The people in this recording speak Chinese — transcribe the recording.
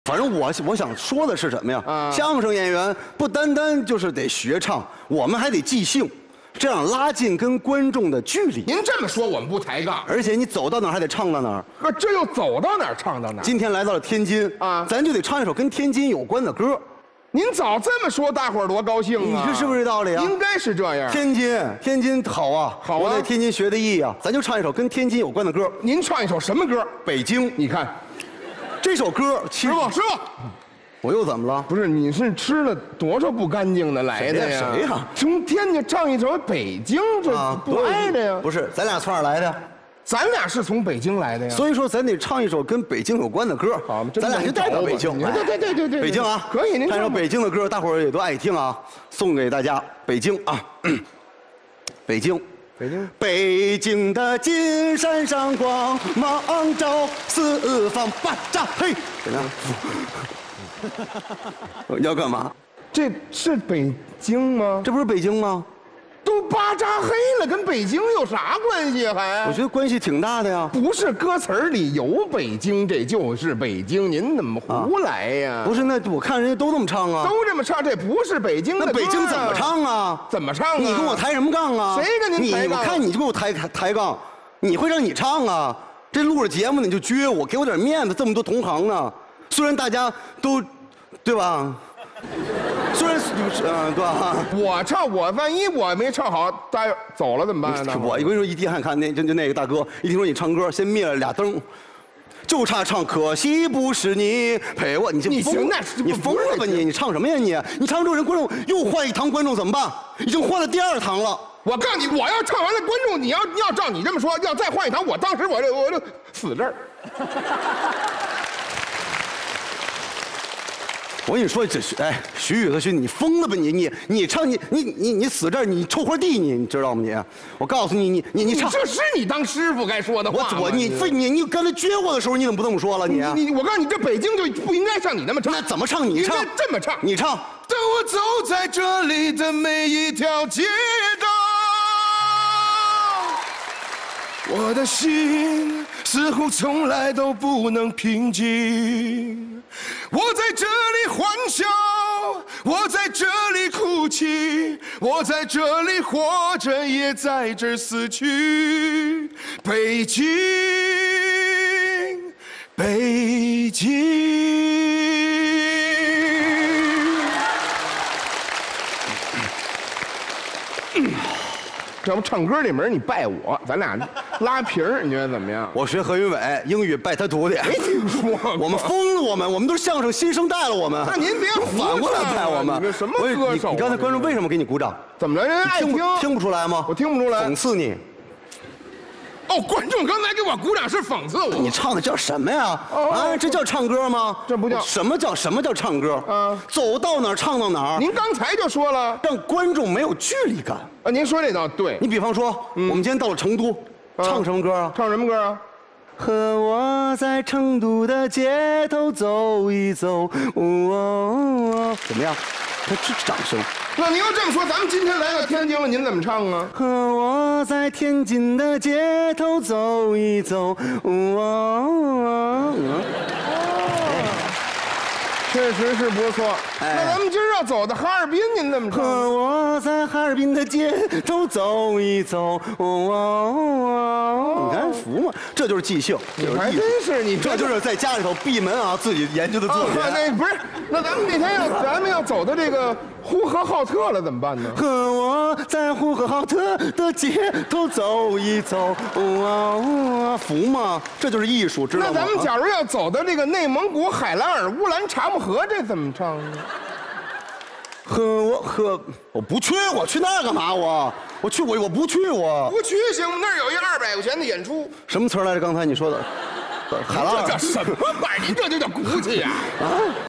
反正我想说的是什么呀？ 啊相声演员不单单就是得学唱，我们还得即兴，这样拉近跟观众的距离。 您这么说，我们不抬杠。 而且你走到哪儿还得唱到哪儿。 呵，这又走到哪儿唱到哪儿。 今天来到了天津啊咱就得唱一首跟天津有关的歌。 您早这么说，大伙儿多高兴啊！ 你说是不是这道理啊？ 应该是这样。 天津好啊， 好啊我在天津学的艺啊，咱就唱一首跟天津有关的歌。 您唱一首什么歌？ 北京， 你看， 这首歌其实师傅， 我又怎么了？ 不是你是吃了多少不干净的来的呀？ 谁呀从天津唱一首北京，这不挨着呀？ 不是，咱俩从哪儿来的呀？ 咱俩是从北京来的呀。 所以说，咱得唱一首跟北京有关的歌。 好咱俩就代表北京。 对， 北京啊， 可以，您唱首唱吧北京的歌，大伙儿也都爱听啊，送给大家。北京啊，北京。北京的金山上光芒照，四方巴扎嘿，怎么样？你要干嘛？ 这是北京吗？ 这不是北京吗？ 都巴扎黑了，跟北京有啥关系还？ 我觉得关系挺大的呀。 不是歌词儿里有北京，这就是北京，您怎么胡来呀？ 不是，那我看人家都这么唱啊。 都这么唱，这不是北京的歌啊。 那北京怎么唱啊？ 怎么唱啊？ 你跟我抬什么杠啊？ 谁跟您抬杠？ 我看你就跟我抬杠，你会让你唱啊？这录着节目呢你就撅我，给我点面子，这么多同行呢。虽然大家都，对吧？虽然对吧？ 我唱，万一我没唱好，大家走了怎么办呢？ 我跟你说，一滴汗看就那个大哥，一听说你唱歌，先灭了俩灯，就差唱可惜不是你陪我。你行，那你疯了吧你？你唱什么呀你？你唱这人观众又换一堂观众怎么办？已经换了第二堂了。 我告诉你，我要唱完了，观众你要照你这么说，要再换一堂，我当时我就死这儿。 我跟你说，徐宇和徐，你疯了吧你唱你死这儿，你臭活地你知道吗你？我告诉你你唱， 这是你当师傅该说的话吗？ 你刚才撅我的时候你怎么不这么说了你？ 我告诉你，这北京就不应该像你那么唱。 那怎么唱？你唱应该这么唱。 你唱。 当我走在这里的每一条街道，我的心似乎从来都不能平静。我在这里欢笑，我在这里哭泣，我在这里活着，也在这死去。北京，北京。这不唱歌这门你拜我，咱俩拉皮儿，你觉得怎么样？ 我学何云伟，英语拜他徒弟。 没听说过。 我们疯了，我们都是相声新生代了，我们。 那您别反过来拜我们。 你这什么歌手？ 你刚才观众为什么给你鼓掌？ 怎么了？人爱听不出来吗？ 我听不出来。 讽刺你。 哦，观众刚才给我鼓掌是讽刺我。 你唱的叫什么呀？啊，这叫唱歌吗？ 这不叫。 什么叫唱歌？走到哪儿唱到哪儿。 您刚才就说了， 让观众没有距离感。 啊，您说这倒对。 你比方说，我们今天到了成都，唱什么歌啊？ 唱什么歌啊？ 和我在成都的街头走一走，怎么样？他这掌声。 那您要这么说，咱们今天来到天津了，您怎么唱啊？ 和我在天津的街头走一走， 确实是不错。那咱们今儿要走到哈尔滨，您怎么唱？ 和我在哈尔滨的街头走一走，你看服吗？这就是即兴， 还真是你， 这就是在家里头闭门啊，自己研究的作品。 那不是，那咱们那天咱们要走到这个呼和浩特了，怎么办呢？ 和我在呼和浩特的街头走一走，服吗？这就是艺术，知道吗？ 那咱们假如要走到这个内蒙古海兰尔乌兰察木河，这怎么唱呢？ 我不去，我去那儿干嘛？我不去， 不去行吗？那儿有一200块钱的演出。 什么词儿来着？刚才你说的，海兰尔。 这叫什么玩意儿？您这就叫骨气呀！啊。